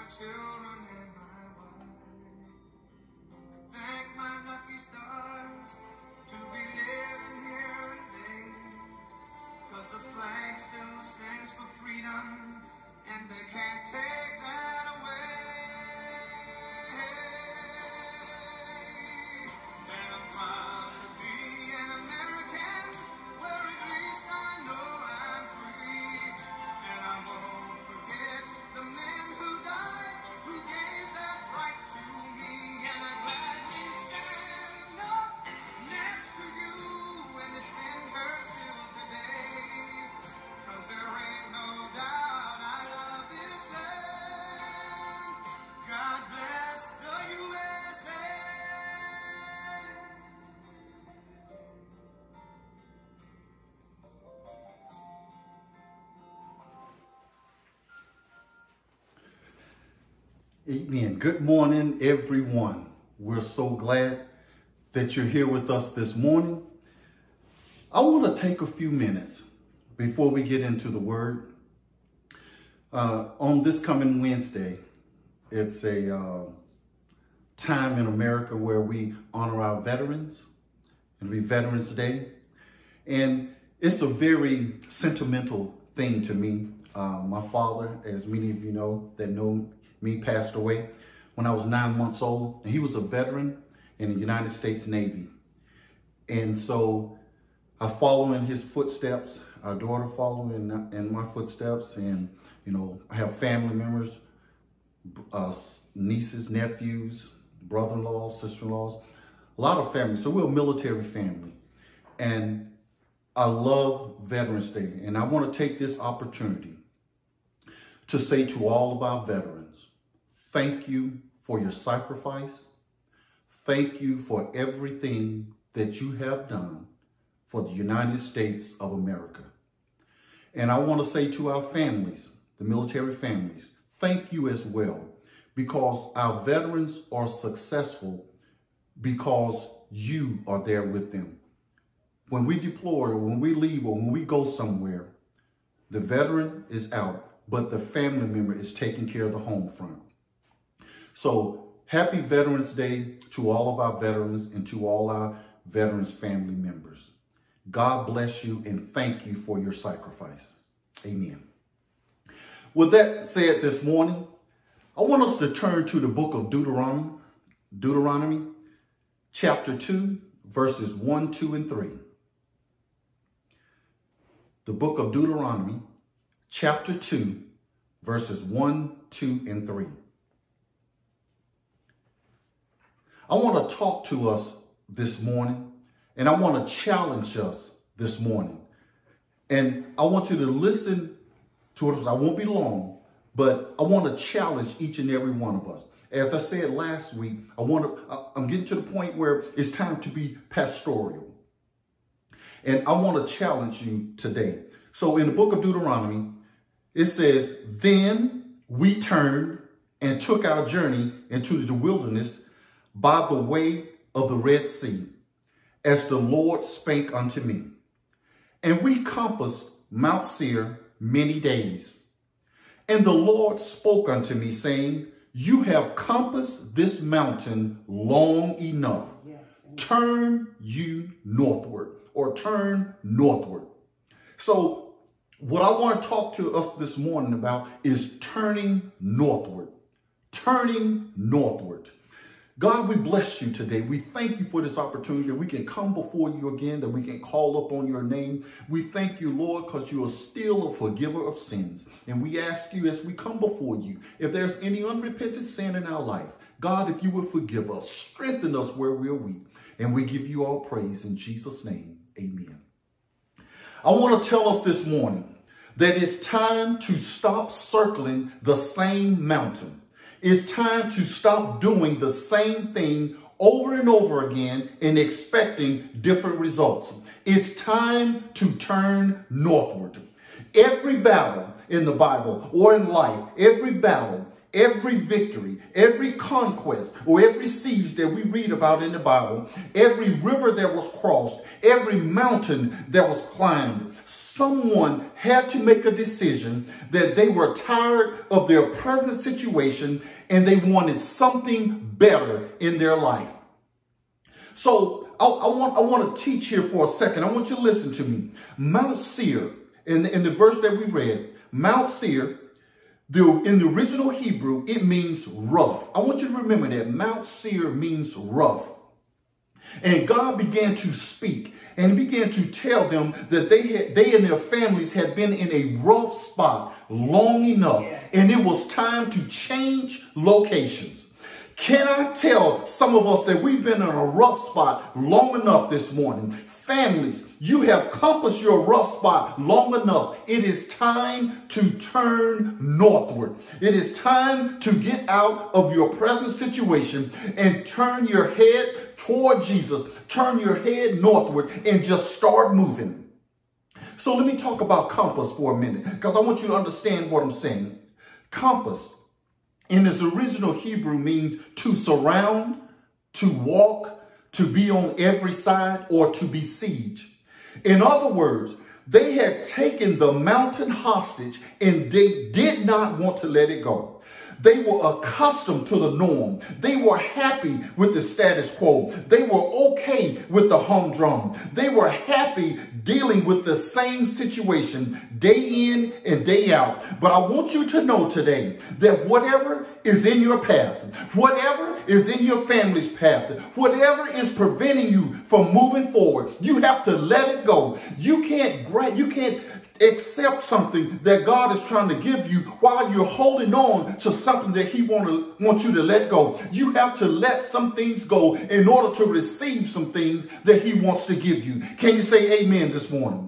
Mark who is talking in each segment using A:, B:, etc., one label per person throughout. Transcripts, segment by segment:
A: children and my wife. Thank my lucky stars to be living here today. 'Cause the flag still stands for freedom, and they can't take that away. And I'm proud to be an American, where at least I know I'm free. And I won't forget the men who died, who gave that right to me. And I gladly stand up next to you and defend her still today. 'Cause there ain't no doubt I love this land. God bless the USA.
B: Amen. Good morning, everyone. We're so glad that you're here with us this morning. I want to take a few minutes before we get into the word. On this coming Wednesday, it's a time in America where we honor our veterans. It'll be Veterans Day. And it's a very sentimental thing to me. My father, as many of you know that know me, passed away when I was 9 months old. And he was a veteran in the United States Navy. And so I follow in his footsteps. Our daughter followed in my footsteps. And, you know, I have family members, nieces, nephews, brother-in-laws, sister-in-laws, a lot of family. So we're a military family. And I love Veterans Day. And I want to take this opportunity to say to all of our veterans, thank you for your sacrifice. Thank you for everything that you have done for the United States of America. And I want to say to our families, the military families, thank you as well, because our veterans are successful because you are there with them. When we deploy, or when we leave, or when we go somewhere, the veteran is out, but the family member is taking care of the home front. So happy Veterans Day to all of our veterans and to all our veterans family members. God bless you and thank you for your sacrifice. Amen. With that said this morning, I want us to turn to the book of Deuteronomy chapter 2, verses 1, 2, and 3. The book of Deuteronomy chapter 2, verses 1, 2, and 3. I want to talk to us this morning, and I want to challenge us this morning. And I want you to listen to it. I won't be long, but I want to challenge each and every one of us. As I said last week, I'm getting to the point where it's time to be pastoral. And I want to challenge you today. So in the book of Deuteronomy, it says, then we turned and took our journey into the wilderness by the way of the Red Sea, as the Lord spake unto me. And we compassed Mount Seir many days. And the Lord spoke unto me, saying, you have compassed this mountain long enough. Yes. Turn you northward, or turn northward. So what I want to talk to us this morning about is turning northward. Turning northward. God, we bless you today. We thank you for this opportunity that we can come before you again, that we can call upon your name. We thank you, Lord, because you are still a forgiver of sins. And we ask you as we come before you, if there's any unrepentant sin in our life, God, if you would forgive us, strengthen us where we're weak. And we give you all praise in Jesus' name. Amen. I want to tell us this morning that it's time to stop circling the same mountain. It's time to stop doing the same thing over and over again and expecting different results. It's time to turn northward. Every battle in the Bible or in life, every battle, every victory, every conquest, or every siege that we read about in the Bible, every river that was crossed, every mountain that was climbed, Someone had to make a decision that they were tired of their present situation and they wanted something better in their life. So I want to teach here for a second. I want you to listen to me. Mount Seir, in the verse that we read, Mount Seir, in the original Hebrew, it means rough. I want you to remember that Mount Seir means rough. And God began to speak and began to tell them that they and their families had been in a rough spot long enough. Yes. And it was time to change locations. Can I tell some of us that we've been in a rough spot long enough this morning? Families, you have compassed your rough spot long enough. It is time to turn northward. It is time to get out of your present situation and turn your head toward Jesus. Turn your head northward and just start moving. So let me talk about compass for a minute, because I want you to understand what I'm saying. Compass in its original Hebrew means to surround, to walk, to be on every side, or to besiege. In other words, they had taken the mountain hostage and they did not want to let it go. They were accustomed to the norm. They were happy with the status quo. They were okay with the humdrum. They were happy dealing with the same situation day in and day out. But I want you to know today that whatever is in your path, whatever is in your family's path, whatever is preventing you from moving forward, you have to let it go. You can't accept something that God is trying to give you while you're holding on to something that he wants you to let go. You have to let some things go in order to receive some things that he wants to give you. Can you say amen this morning?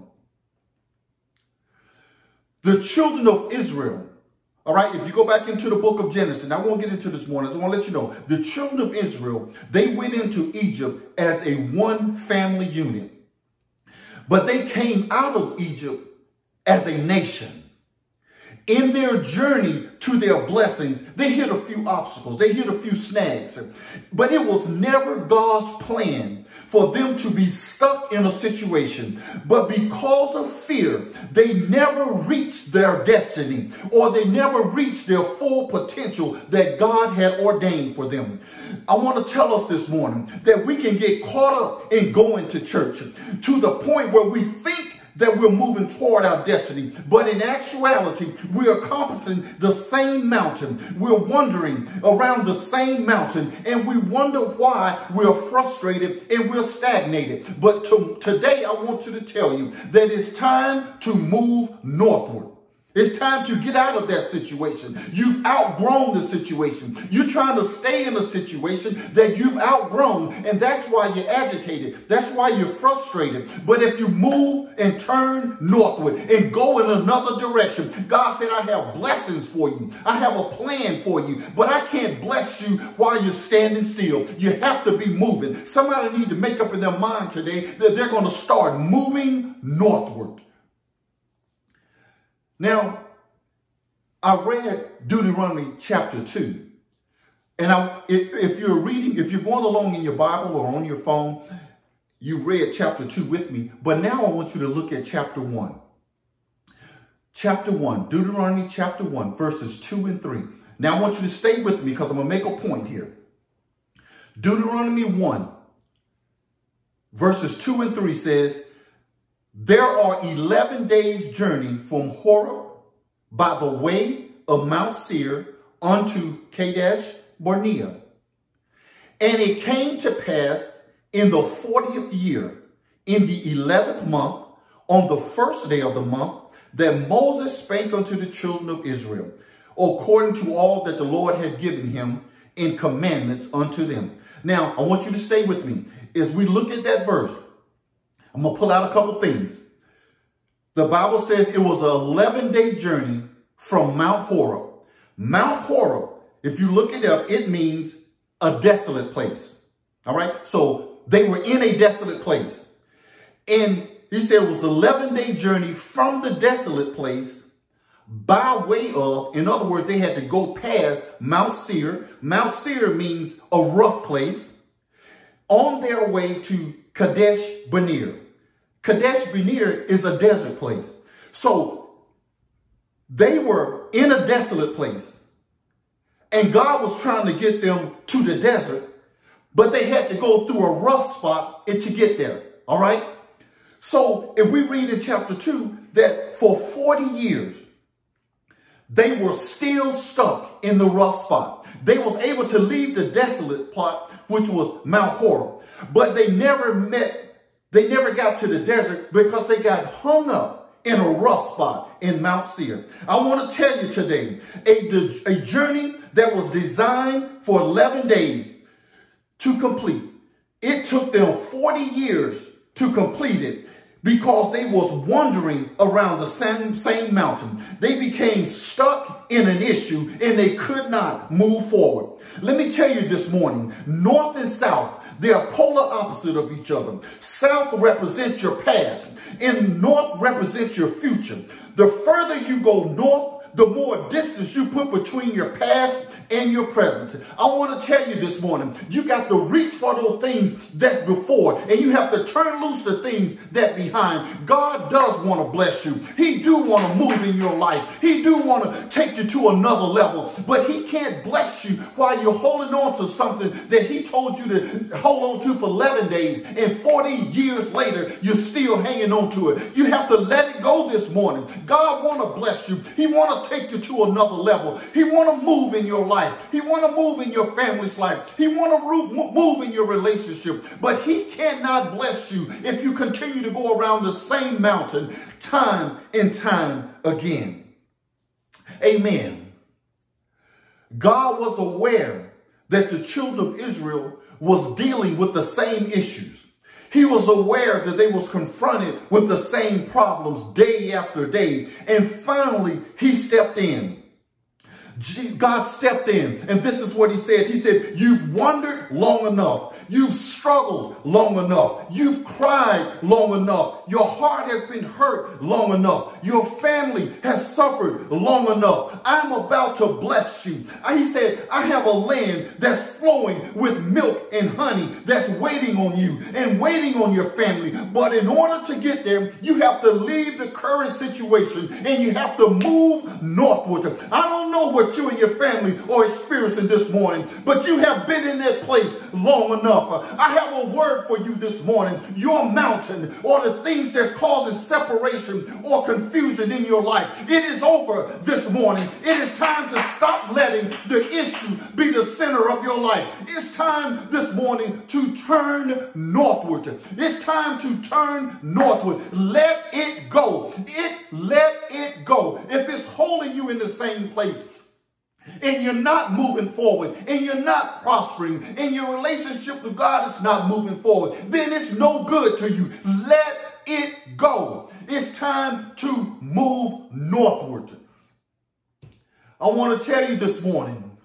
B: The children of Israel, all right, if you go back into the book of Genesis, and I won't get into this morning, I just want to let you know, the children of Israel, they went into Egypt as a one family unit. But they came out of Egypt as a nation. In their journey to their blessings, they hit a few obstacles. They hit a few snags. But it was never God's plan for them to be stuck in a situation. But because of fear, they never reached their destiny, or they never reached their full potential that God had ordained for them. I want to tell us this morning that we can get caught up in going to church to the point where we think that we're moving toward our destiny. But in actuality, we're accomplishing the same mountain. We're wandering around the same mountain, and we wonder why we're frustrated and we're stagnated. But today, I want you to tell you that it's time to move northward. It's time to get out of that situation. You've outgrown the situation. You're trying to stay in a situation that you've outgrown, and that's why you're agitated. That's why you're frustrated. But if you move and turn northward and go in another direction, God said, I have blessings for you. I have a plan for you, but I can't bless you while you're standing still. You have to be moving. Somebody needs to make up in their mind today that they're going to start moving northward. Now, I read Deuteronomy chapter 2. And if you're going along in your Bible or on your phone, you read chapter 2 with me. But now I want you to look at chapter 1. Chapter 1, Deuteronomy chapter 1, verses 2 and 3. Now I want you to stay with me because I'm going to make a point here. Deuteronomy 1, verses 2 and 3 says, there are 11 days' journey from Horeb by the way of Mount Seir unto Kadesh Barnea. And it came to pass in the 40th year, in the 11th month, on the first day of the month, that Moses spake unto the children of Israel, according to all that the Lord had given him in commandments unto them. Now, I want you to stay with me. As we look at that verse, I'm going to pull out a couple things. The Bible says it was an 11-day journey from Mount Horeb. Mount Horeb, if you look it up, it means a desolate place. All right. So they were in a desolate place. And he said it was an 11-day journey from the desolate place by way of, in other words, they had to go past Mount Seir. Mount Seir means a rough place, on their way to Kadesh Barnea. Kadesh Barnea is a desert place. So they were in a desolate place. And God was trying to get them to the desert, but they had to go through a rough spot to get there. All right. So if we read in chapter 2 that for 40 years, they were still stuck in the rough spot. They was able to leave the desolate plot, which was Mount Horeb, but they never got to the desert because they got hung up in a rough spot in Mount Seir. I want to tell you today, a journey that was designed for 11 days to complete. It took them 40 years to complete it because they was wandering around the same mountain. They became stuck in an issue and they could not move forward. Let me tell you this morning, north and south, they are polar opposite of each other. South represents your past and north represents your future. The further you go north, the more distance you put between your past and your present. I want to tell you this morning, you got to reach for those things that's before, and you have to turn loose the things that behind. God does want to bless you. He do want to move in your life. He do want to take you to another level, but he can't bless you while you're holding on to something that he told you to hold on to for 11 days, and 40 years later, you're still hanging on to it. You have to let it go this morning. God want to bless you. He want to take you to another level. He want to move in your life. He want to move in your family's life. He want to move in your relationship. But he cannot bless you if you continue to go around the same mountain time and time again. Amen. God was aware that the children of Israel was dealing with the same issues. He was aware that they was confronted with the same problems day after day. And finally, he stepped in. God stepped in, and this is what he said. He said, you've wandered long enough. You've struggled long enough. You've cried long enough. Your heart has been hurt long enough. Your family has suffered long enough. I'm about to bless you. He said, I have a land that's flowing with milk and honey that's waiting on you and waiting on your family. But in order to get there, you have to leave the current situation and you have to move northward. I don't know what you and your family are experiencing this morning, but you have been in that place long enough. I have a word for you this morning. Your mountain or the things that's causing separation or confusion in your life, it is over this morning. It is time to stop letting the issue be the center of your life. It's time this morning to turn northward. It's time to turn northward. Let it go. Let it go. If it's holding you in the same place, and you're not moving forward, and you're not prospering, and your relationship with God is not moving forward, then it's no good to you. Let it go. It's time to move northward. I want to tell you this morning,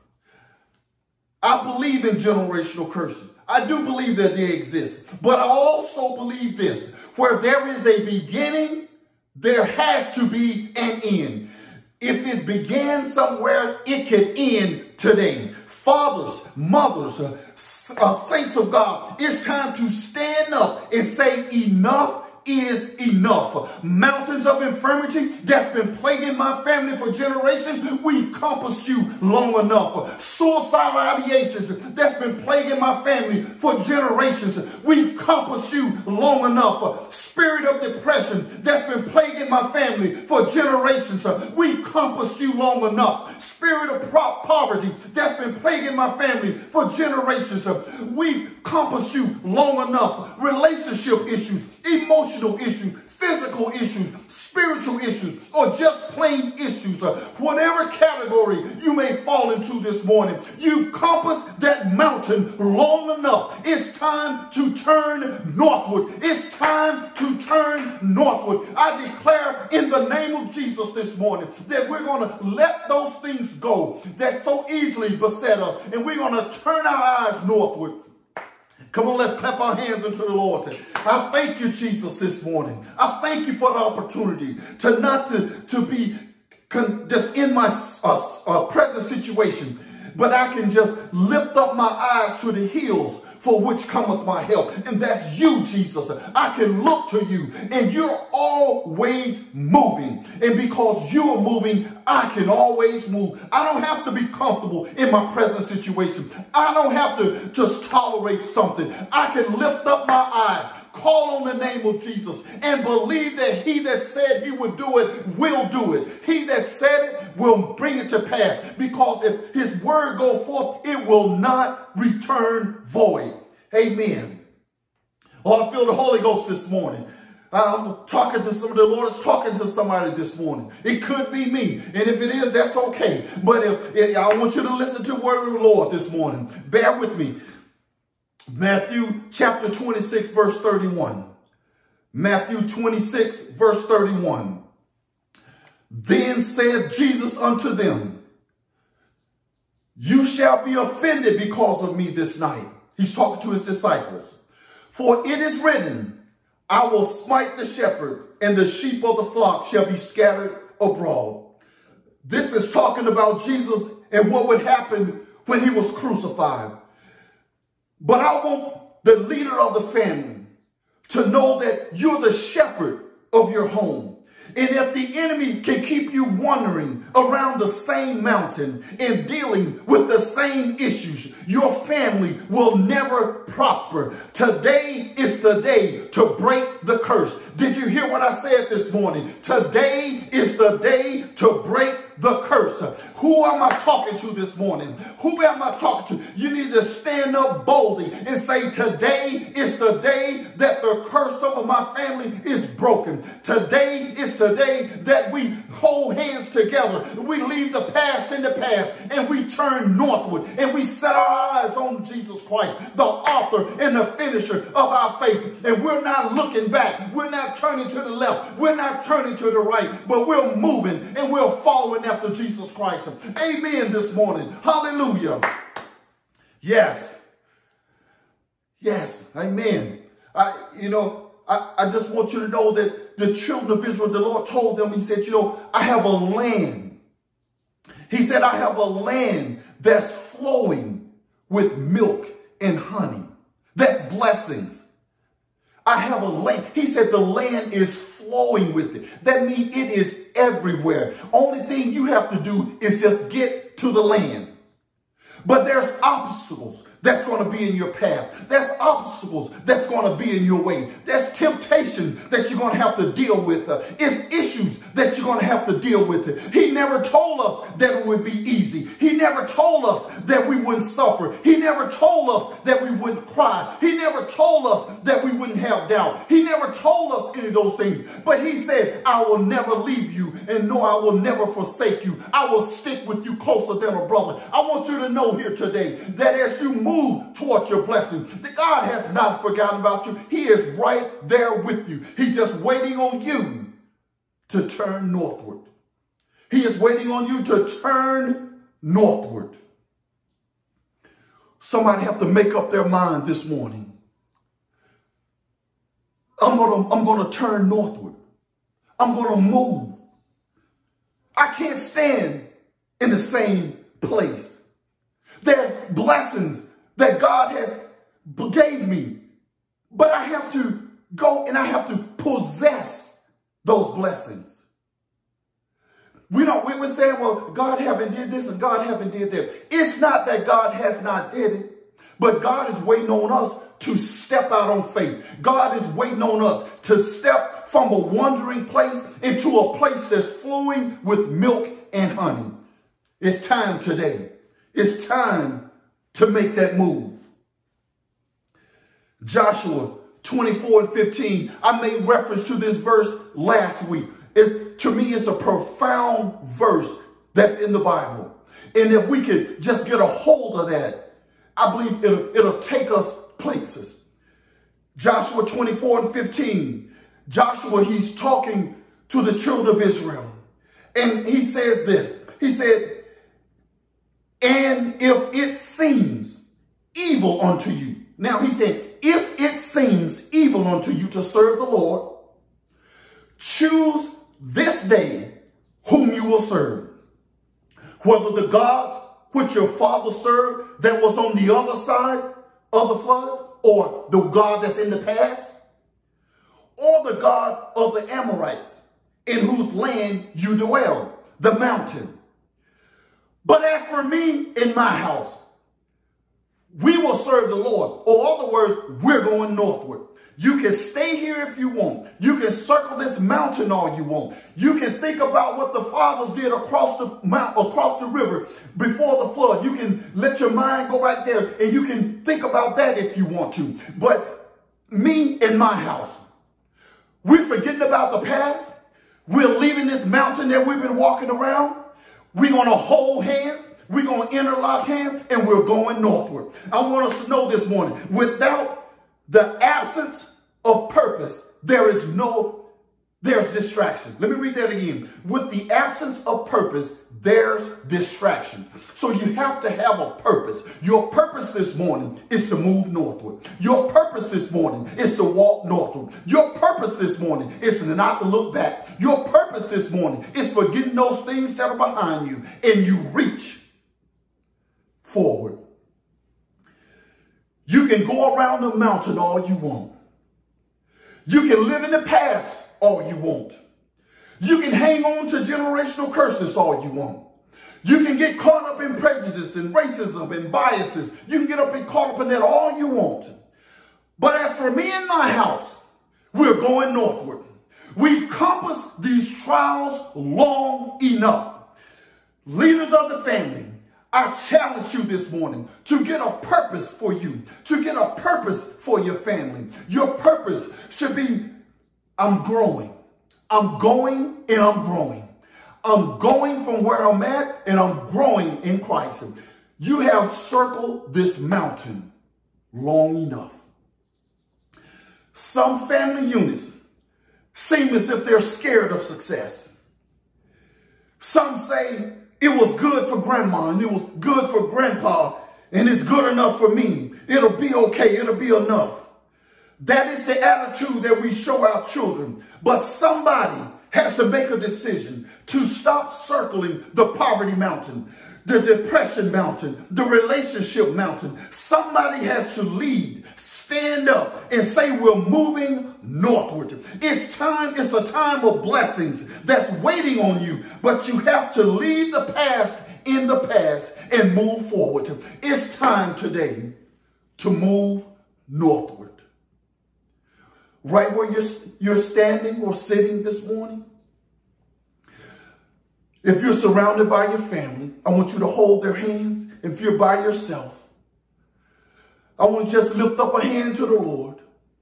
B: I believe in generational curses. I do believe that they exist, but I also believe this: where there is a beginning, there has to be an end. If it began somewhere, it can end today. Fathers, mothers, saints of God, it's time to stand up and say enough is enough. Mountains of infirmity that's been plaguing my family for generations, we've compassed you long enough. Suicidal ideations that's been plaguing my family for generations, we've compassed you long enough. Spirit of depression that's been plaguing my family for generations, we've compassed you long enough. Spirit of poverty that's been plaguing my family for generations, we've compassed you long enough. Relationship issues, emotional issues, physical issues, spiritual issues, or just plain issues, whatever category you may fall into this morning, you've compassed that mountain long enough. It's time to turn northward. It's time to turn northward. I declare in the name of Jesus this morning that we're going to let those things go that so easily beset us, and we're going to turn our eyes northward. Come on, let's clap our hands unto the Lord. I thank you, Jesus, this morning. I thank you for the opportunity to not to be just in my present situation, but I can just lift up my eyes to the hills for which cometh my help. And that's you, Jesus. I can look to you, and you're always moving. And because you're moving, I can always move. I don't have to be comfortable in my present situation. I don't have to just tolerate something. I can lift up my eyes, call on the name of Jesus, and believe that he that said he would do it will do it. He that said it will bring it to pass, because if his word go forth, it will not return void. Amen. Oh, I feel the Holy Ghost this morning. I'm talking to the Lord is talking to somebody this morning. It could be me. And if it is, that's okay. But if I want you to listen to the word of the Lord this morning. Bear with me. Matthew chapter 26, verse 31. Matthew 26, verse 31. Then said Jesus unto them, you shall be offended because of me this night. He's talking to his disciples. For it is written, I will smite the shepherd, and the sheep of the flock shall be scattered abroad. This is talking about Jesus and what would happen when he was crucified. But I want the leader of the family to know that you're the shepherd of your home. And if the enemy can keep you wandering around the same mountain and dealing with the same issues, your family will never prosper. Today is the day to break the curse. Did you hear what I said this morning? Today is the day to break the curse. Who am I talking to this morning? Who am I talking to? You need to stand up boldly and say, today is the day that the curse over my family is broken. Today is the day that we hold hands together. We leave the past in the past and we turn northward and we set our eyes on Jesus Christ, the author and the finisher of our faith. And we're not looking back. We're not turning to the left. We're not turning to the right, but we're moving and we're following after Jesus Christ. Amen this morning. Hallelujah. Yes. Yes. Amen. I just want you to know that the children of Israel, the Lord told them, he said, I have a land. He said, I have a land that's flowing with milk and honey. That's blessings. I have a land. He said the land is flowing with it. That means it is everywhere. Only thing you have to do is just get to the land. But there's obstacles that's going to be in your path. There's obstacles that's going to be in your way. There's temptation that you're going to have to deal with. It's issues that you're going to have to deal with. He never told us that it would be easy. He never told us that we wouldn't suffer. He never told us that we wouldn't cry. He never told us that we wouldn't have doubt. He never told us any of those things. But he said, I will never leave you, and no, I will never forsake you. I will stick with you closer than a brother. I want you to know here today that as you move towards your blessing, that God has not forgotten about you. He is right there with you. He's just waiting on you to turn northward. He is waiting on you to turn northward. Somebody have to make up their mind this morning. I'm going to turn northward. I'm going to move. I can't stand in the same place. There's blessings that God has gave me, but I have to go and I have to possess those blessings. We're saying, well, God haven't did this and God haven't did that. It's not that God has not did it, but God is waiting on us to step out on faith. God is waiting on us to step from a wandering place into a place that's flowing with milk and honey. It's time today. It's time to make that move. Joshua 24:15. I made reference to this verse last week. To me, it's a profound verse that's in the Bible. And if we could just get a hold of that, I believe it'll take us places. Joshua 24:15. Joshua, he's talking to the children of Israel. And he says this. He said, and if it seems evil unto you. Now he said, if it seems evil unto you to serve the Lord, choose this day whom you will serve. Whether the gods which your father served that was on the other side, of the flood, or the God that's in the past, or the God of the Amorites, in whose land you dwell, the mountain. But as for me and my house, we will serve the Lord. Or in other words, we're going northward. You can stay here if you want. You can circle this mountain all you want. You can think about what the fathers did across the river before the flood. You can let your mind go right there, and you can think about that if you want to. But me and my house, we're forgetting about the past. We're leaving this mountain that we've been walking around. We're going to hold hands. We're going to interlock hands, and we're going northward. I want us to know this morning, without the absence of purpose, there's distraction. Let me read that again. With the absence of purpose, there's distraction. So you have to have a purpose. Your purpose this morning is to move northward. Your purpose this morning is to walk northward. Your purpose this morning is to not to look back. Your purpose this morning is forgetting those things that are behind you, and you reach forward. You can go around the mountain all you want. You can live in the past all you want. You can hang on to generational curses all you want. You can get caught up in prejudice and racism and biases. You can get caught up in that all you want. But as for me and my house, we're going northward. We've compassed these trials long enough. Leaders of the family, I challenge you this morning to get a purpose for you, to get a purpose for your family. Your purpose should be, I'm growing. I'm going and I'm growing. I'm going from where I'm at and I'm growing in Christ. You have circled this mountain long enough. Some family units seem as if they're scared of success. Some say, it was good for grandma and it was good for grandpa and it's good enough for me. It'll be okay. It'll be enough. That is the attitude that we show our children. But somebody has to make a decision to stop circling the poverty mountain, the depression mountain, the relationship mountain. Somebody has to lead, stand up and say we're moving northward. It's a time of blessings that's waiting on you, but you have to leave the past in the past and move forward. It's time today to move northward. Right where you're standing or sitting this morning, if you're surrounded by your family, I want you to hold their hands. If you're by yourself, I want you to just lift up a hand to the Lord.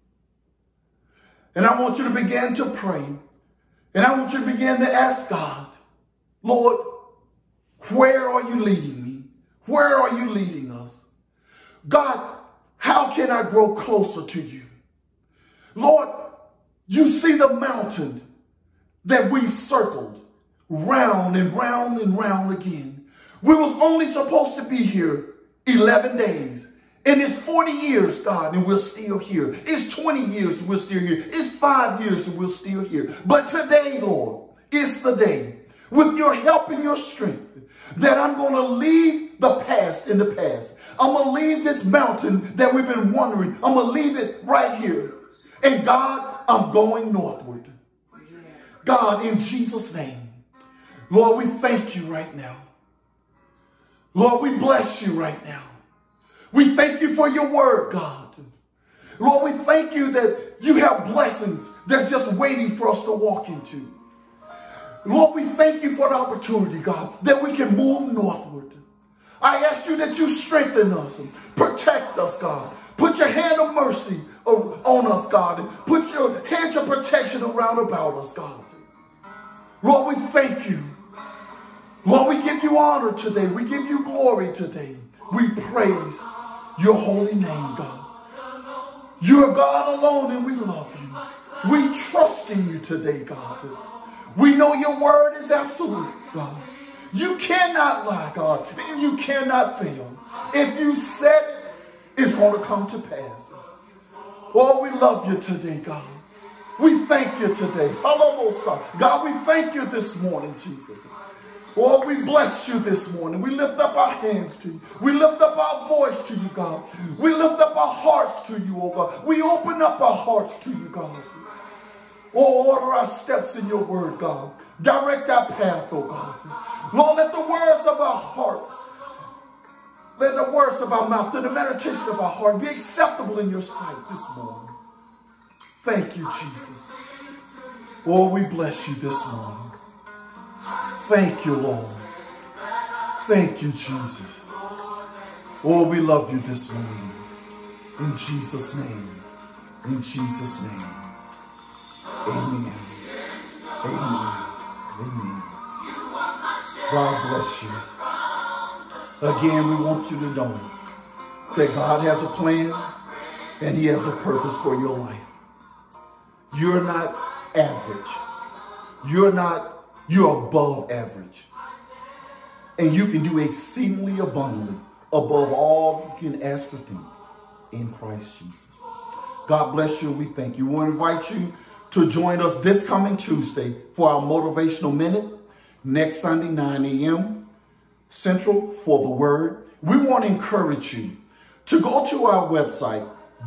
B: And I want you to begin to pray. And I want you to begin to ask God, Lord, where are you leading me? Where are you leading us? God, how can I grow closer to you? Lord, you see the mountain that we've circled round and round and round again. We was only supposed to be here 11 days. And it's 40 years, God, and we're still here. It's 20 years and we're still here. It's 5 years and we're still here. But today, Lord, it's the day, with your help and your strength, that I'm going to leave the past in the past. I'm going to leave this mountain that we've been wandering. I'm going to leave it right here. And God, I'm going northward. God, in Jesus' name, Lord, we thank you right now. Lord, we bless you right now. We thank you for your word, God. Lord, we thank you that you have blessings that's just waiting for us to walk into. Lord, we thank you for the opportunity, God, that we can move northward. I ask you that you strengthen us and protect us, God. Put your hand of mercy on us, God, and put your hedge of protection around about us, God. Lord, we thank you. Lord, we give you honor today. We give you glory today. We praise your holy name, God. You are God alone and we love you. We trust in you today, God. We know your word is absolute, God. You cannot lie, God, and you cannot fail. If you said it, it's going to come to pass. Oh, we love you today, God. We thank you today. God, we thank you this morning, Jesus. Oh, we bless you this morning. We lift up our hands to you. We lift up our voice to you, God. We lift up our hearts to you, oh God. We open up our hearts to you, God. Oh, order our steps in your word, God. Direct our path, oh God. Lord, let the words of our heart, let the words of our mouth and the meditation of our heart be acceptable in your sight this morning. Thank you, Jesus. Oh, we bless you this morning. Thank you, Lord. Thank you, Jesus. Oh, we love you this morning. In Jesus' name. In Jesus' name. Amen. Amen. Amen. God bless you. Again, we want you to know that God has a plan and he has a purpose for your life. You're not average. You're above average. And you can do exceedingly abundantly above all you can ask or think in Christ Jesus. God bless you. We thank you. We want to invite you to join us this coming Tuesday for our Motivational Minute. Next Sunday, 9 a.m. Central for the Word. We want to encourage you to go to our website,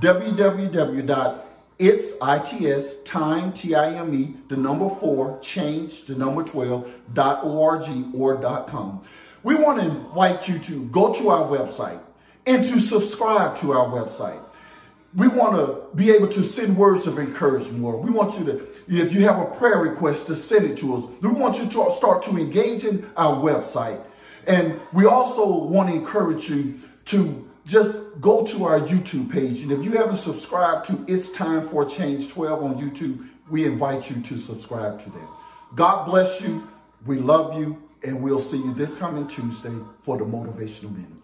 B: www.itstime.12, or .com. We want to invite you to go to our website and to subscribe to our website. We want to be able to send words of encouragement. We want you to, if you have a prayer request, to send it to us. We want you to start to engage in our website. And we also want to encourage you to just go to our YouTube page. And if you haven't subscribed to It's Time for a Change 12 on YouTube, we invite you to subscribe to that. God bless you. We love you. And we'll see you this coming Tuesday for the Motivational Minute.